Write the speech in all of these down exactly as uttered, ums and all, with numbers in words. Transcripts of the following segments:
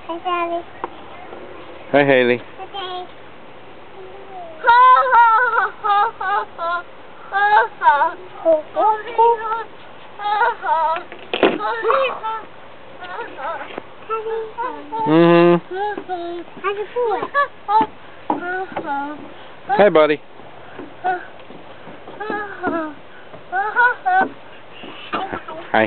Hi, Daddy. Hi, Hailey. Okay. Ha ha ha ha ha ha ha ha. Ho ho ho. Ha ha. Mm-hmm. How's your boy? Hey, buddy. Hi.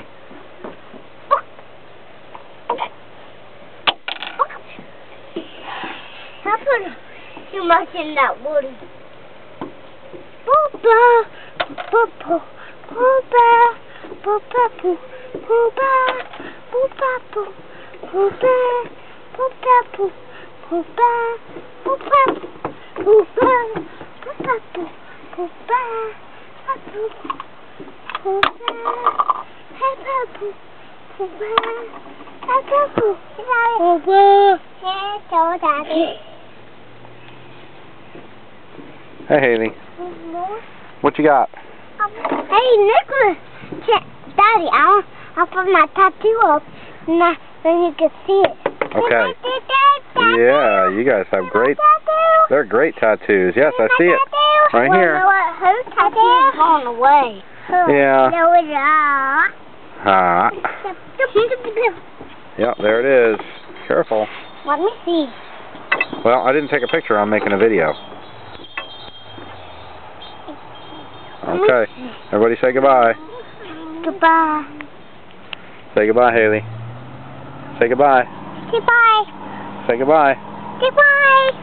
How come you much in that wood? Booba, booba, booba, booba, booba, booba, booba, booba, booba, booba, booba, booba, booba, Hey, Hailey. What you got? Hey, Nicholas. Daddy, I'll, I'll put my tattoo up, and I, then you can see it. Okay. Yeah, you guys have great, they're great tattoos. Yes, I see it. Right here. Whose tattoo is going away? Yeah. Hot. Yep, there it is. Careful. Let me see. Well, I didn't take a picture. I'm making a video. Okay. Everybody say goodbye. Goodbye. Say goodbye, Hailey. Say goodbye. Goodbye. Say goodbye. Goodbye.